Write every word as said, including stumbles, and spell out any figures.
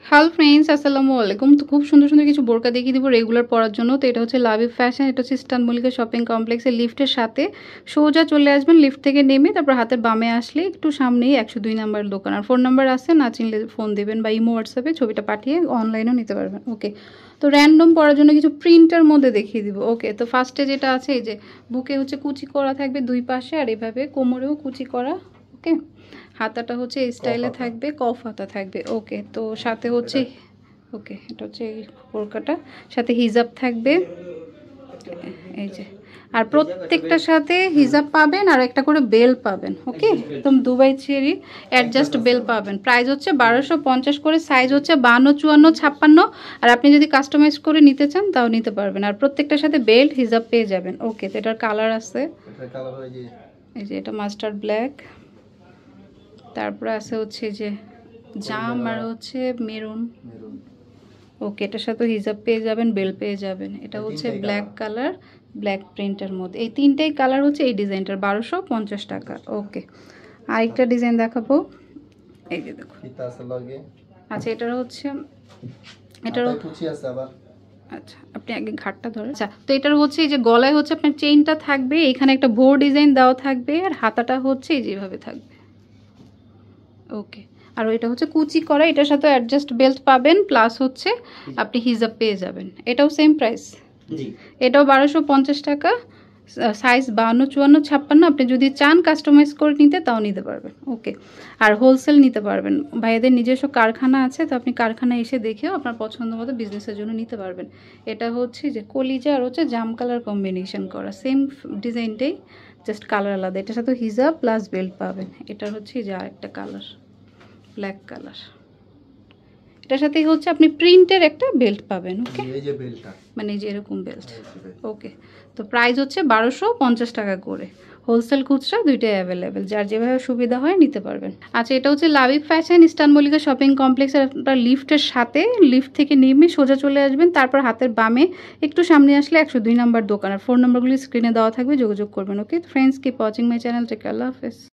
Hello friends, আসসালামু আলাইকুম। তো খুব সুন্দর সুন্দর কিছু বোরকা দেখিয়ে দিব রেগুলার পরার জন্য। তো এটা হচ্ছে লাভি ফ্যাশন, এটা হচ্ছে ইস্টার্ন মল্লিকা শপিং কমপ্লেক্সের লিফটের সাথে সোজা চলে আসবেন। লিফট থেকে নেমে তারপর হাতের বামে আসলে একটু সামনেই একশো দুই নাম্বার দোকান। আর ফোন নাম্বার আছে, না চিনলে ফোন দেবেন বা ইমো হোয়াটসঅ্যাপে ছবিটা পাঠিয়ে অনলাইনেও নিতে পারবেন। ওকে, তো র্যান্ডম পরার জন্য কিছু প্রিন্টের মধ্যে দেখিয়ে দিব। ওকে, তো ফার্স্টে যেটা আছে এই যে বুকে হচ্ছে কুচি করা থাকবে দুই পাশে, আর এভাবে কোমরেও কুচি করা। ওকে, হাতাটা হচ্ছে এই স্টাইলে থাকবে, কফ হাতা থাকবে। ওকে, তো সাথে হচ্ছে ওকে এটা হচ্ছে এই বোরকাটা, সাথে হিজাব থাকবে এই যে। আর প্রত্যেকটার সাথে হিজাব পাবেন আর একটা করে বেল পাবেন। ওকে, একদম দুবাই চেরি অ্যাডজাস্ট বেল পাবেন। প্রাইস হচ্ছে বারোশো পঞ্চাশ করে, সাইজ হচ্ছে বান্ন চুয়ান্ন ছাপ্পান্ন। আর আপনি যদি কাস্টমাইজ করে নিতে চান তাও নিতে পারবেন। আর প্রত্যেকটার সাথে বেল্ট হিজাব পেয়ে যাবেন। ওকে, তো এটার কালার আছে এই যে, এটা মাস্টার্ড ব্ল্যাক, তারপরে আছে হচ্ছে যে জাম, আর হচ্ছে মেরুন। ওকে, এটার সাথে হিজাব পেয়ে যাবেন, বেল পেয়ে যাবেন। এটা হচ্ছে ব্ল্যাক কালার, ব্ল্যাক প্রিন্টের মধ্যে। এই তিনটেই কালার হচ্ছে এই ডিজাইনটার, বারোশো পঞ্চাশ টাকা। ওকে, আরেকটা ডিজাইন দেখাবো, এই যে দেখো। আচ্ছা, এটার হচ্ছে এটার আচ্ছা আপনি আগে ঘাটটা ধরেন। আচ্ছা, তো এটার হচ্ছে এই যে গলায় হচ্ছে আপনার চেইনটা থাকবে, এখানে একটা ভোর ডিজাইন দেওয়া থাকবে, আর হাতাটা হচ্ছে এই যেভাবে থাকবে। ওকে, আর এটা হচ্ছে কুচি করা, এটার সাথে অ্যাডজাস্ট বেল্ট পাবেন, প্লাস হচ্ছে আপনি হিজাব পেয়ে যাবেন। এটাও সেম প্রাইস, এটাও বারোশো পঞ্চাশ টাকা, সাইজ বান্ন চুয়ান্ন ছাপ্পান্ন। আপনি যদি চান কাস্টমাইজ করে নিতে তাও নিতে পারবেন। ওকে, আর হোলসেল নিতে পারবেন, ভাইয়াদের নিজস্ব কারখানা আছে, তো আপনি কারখানায় এসে দেখেও আপনার পছন্দ মতো বিজনেসের জন্য নিতে পারবেন। এটা হচ্ছে যে কলিজা আর হচ্ছে জাম কালার কম্বিনেশন করা, সেম ডিজাইনটাই, জাস্ট কালার আলাদা। এটার সাথে হিজাব প্লাস বেল্ট পাবেন। এটার হচ্ছে যে আরেকটা কালার ব্ল্যাক কালার, এটার সাথে হচ্ছে আপনি প্রিন্টের একটা বেল্ট পাবেন। ওকে, এই যে বেল্টটা মানে এই যে এরকম বেল্ট। ওকে, তো প্রাইস হচ্ছে বারোশো পঞ্চাশ টাকা করে, হোলসেল খুচরা দুইটাই অ্যাভেলেবেল, যার যেভাবে সুবিধা হয় নিতে পারবেন। আচ্ছা, এটা হচ্ছে লাভি ফ্যাশন, ইস্টার্ন মল্লিকা শপিং কমপ্লেক্সের একটা লিফটের সাথে, লিফট থেকে নেমে সোজা চলে আসবেন, তারপর হাতের বামে একটু সামনে আসলে একশো দুই নাম্বার দোকান। আর ফোন নাম্বারগুলি স্ক্রিনে দেওয়া থাকবে, যোগাযোগ করবেন। Okay friends, keep watching my channel. Take care, আল্লাহ হাফেজ।